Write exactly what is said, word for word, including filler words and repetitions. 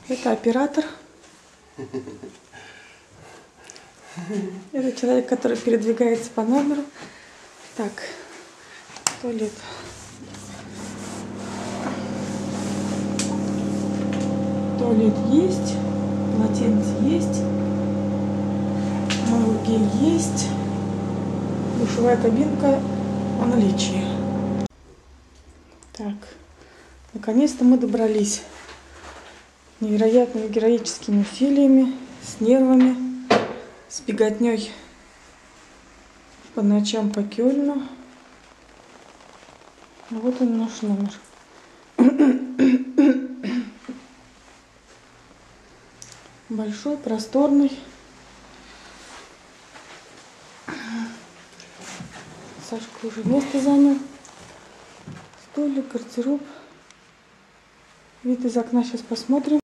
Это оператор. Это человек, который передвигается по номеру. Так, туалет. Туалет есть, полотенце есть, мыло гель есть, душевая кабинка в наличии. Так, наконец-то мы добрались невероятными героическими усилиями, с нервами, с беготней по ночам по Кёльну. Вот он, наш номер. Большой, просторный. Сашка уже место занял. Столик, гардероб. Вид из окна сейчас посмотрим.